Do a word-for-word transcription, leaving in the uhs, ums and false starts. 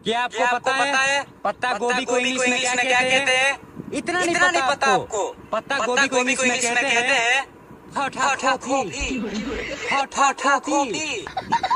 क्या आपको पता है पत्ता गोभी को इंग्लिश में क्या कहते हैं? इतना नहीं पता आपको? पत्ता गोभी को इंग्लिश में कहते हैं hot hot coffee. Hot hot coffee.